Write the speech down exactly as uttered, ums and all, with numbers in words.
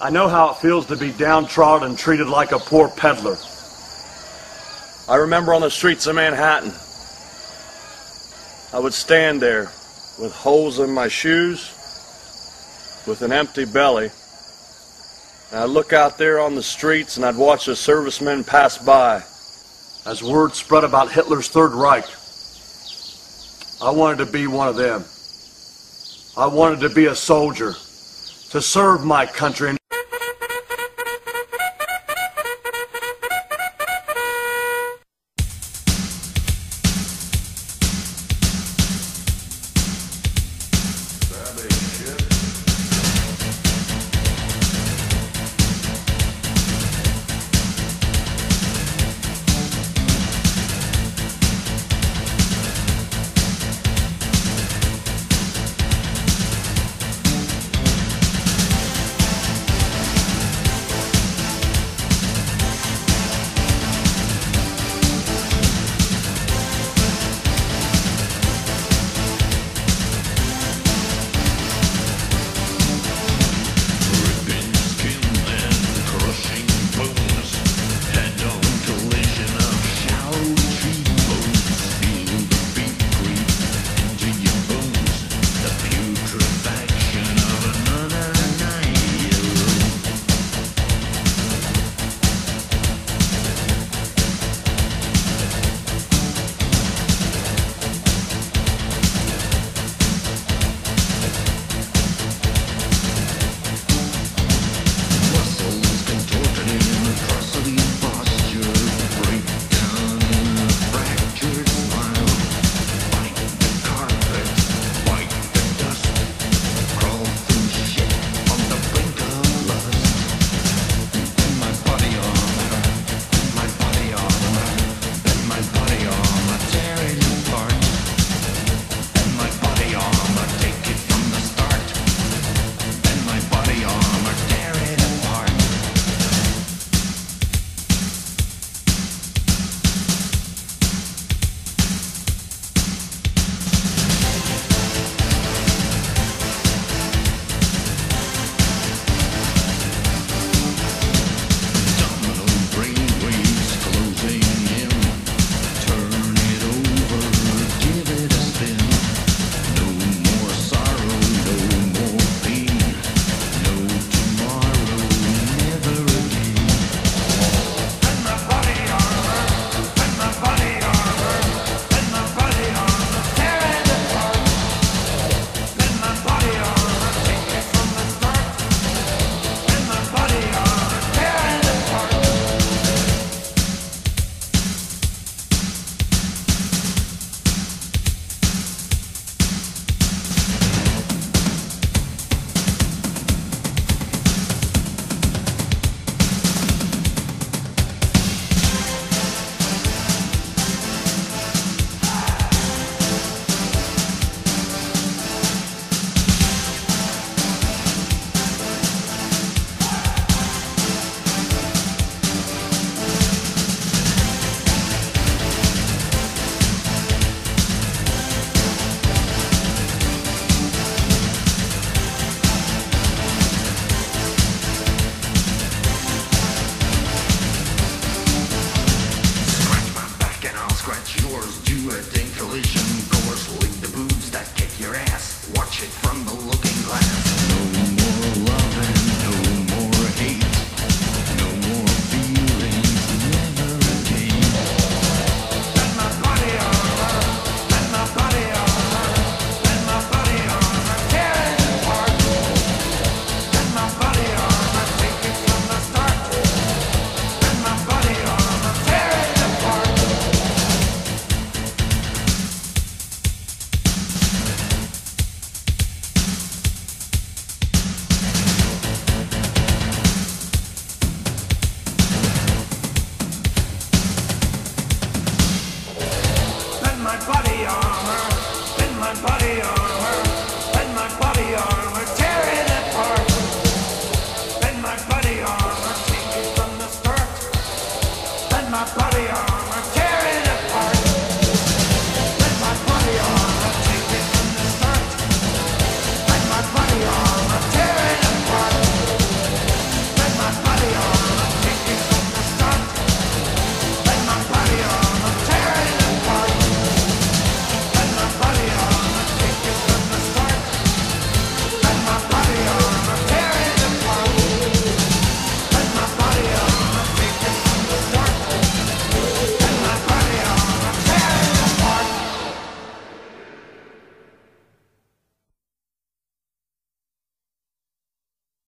I know how it feels to be downtrodden and treated like a poor peddler. I remember on the streets of Manhattan, I would stand there with holes in my shoes, with an empty belly, and I'd look out there on the streets and I'd watch the servicemen pass by. As word spread about Hitler's Third Reich, I wanted to be one of them. I wanted to be a soldier, to serve my country.